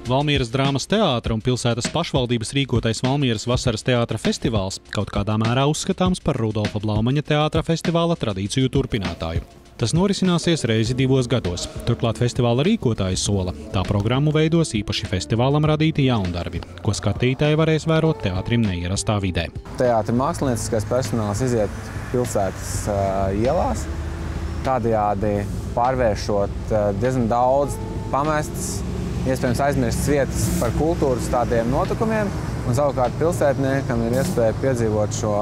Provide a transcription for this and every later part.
Valmieras drāmas teātra un pilsētas pašvaldības rīkotais Valmieras vasaras teātra festivāls kaut kādā mērā uzskatāms par Rudolfa Blaumaņa teātra festivāla tradīciju turpinātāju. Tas norisināsies reizi 2 gados. Turklāt festivāla rīkotāji sola, tā programmu veidos īpaši festivālam radīti jaundarbi, ko skatītāji varēs vērot teātrim neierastā vidē. Teātra mākslinieckais personāls iziet pilsētas ielās, tādējādi pārvēršot diezgan daudz pamestas, iespējams aizmirstas vietas par kultūras tādiem notikumiem, un savukārt pilsētniekam ir iespēja piedzīvot šo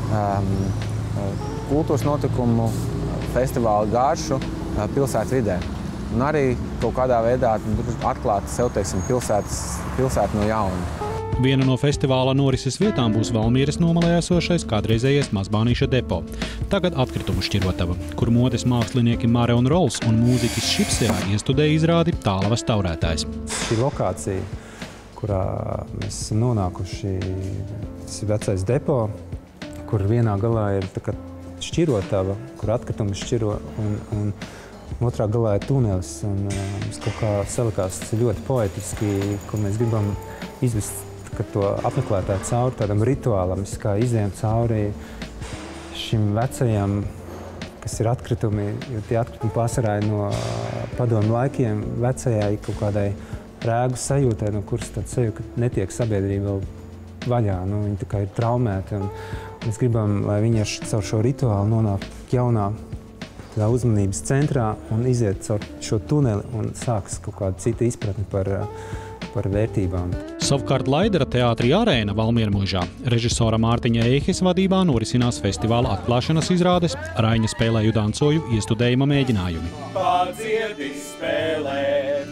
kultūras notikumu festivāla garšu pilsētvidē. Un arī kaut kādā veidā atklāt sev, teiksim, pilsētu no jauna. Viena no festivāla norises vietām būs Valmieras nomalē esošais kādreizējais Mazbānīša depo. Tagad atkritumu šķirotava, kur modes mākslinieki Mare un Rols un mūziķis Šipsejā iestudēja izrādi Tālavas taurētājs. Šī lokācija, kurā mēs esam nonākuši, tas ir vecais depo, kur vienā galā ir tā kā šķirotava, kur atkritumi šķiro, un otrā galā ir tunelis. Mums kaut kā salikās ļoti poetiski, ko mēs gribam izvest to apmeklētāju cauri tādam rituālam, kā izējām cauri šim vecajam, kas ir atkritumi, jo tie atkritumi pārsvarā no padomu laikiem, vecajai kaut kādai rēgu sajūtai, no kuras tad sajūta, ka netiek sabiedrība vēl vaļā. Viņi tā kā ir traumēti, un mēs gribam, lai viņi caur šo rituālu nonāk jaunā uzmanības centrā un iziet caur šo tuneli un sāks kaut kāda cita izpratne par vērtībām. Savukārt Laidera teātri Arēna Valmiermuižā režisora Mārtiņa Eihes vadībā norisinās festivāla atklāšanas izrādes Raiņa spēlēju dancoju iestudējuma mēģinājumi. Padziedi spēlē,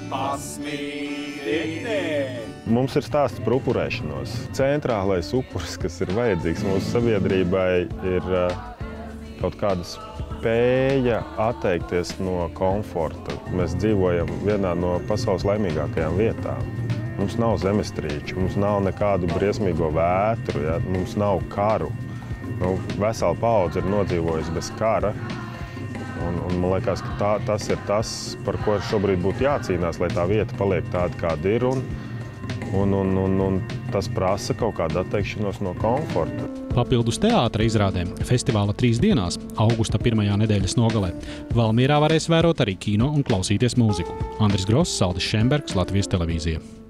pasmīri. Mums ir stāsts par upurēšanos. Centrālais upuris, kas ir vajadzīgs mūsu sabiedrībai, ir kaut kāda spēja atteikties no komforta. Mēs dzīvojam vienā no pasaules laimīgākajām vietām. Mums nav zemestrīču, mums nav nekādu briesmīgo vētru, ja? Mums nav karu. Vesela paudze ir nodzīvojusi bez kara. Un man liekas, ka tas ir tas, par ko šobrīd būtu jācīnās, lai tā vieta paliek tāda, kāda ir. Un tas prasa kaut kādu atteikšanos no komforta. Papildus teātra izrādēm festivāla 3 dienās, augusta 1. nedēļas nogalē, Valmierā varēs vērot arī kino un klausīties mūziku. Andris Gross, Saldis Šembergs, Latvijas televīzija.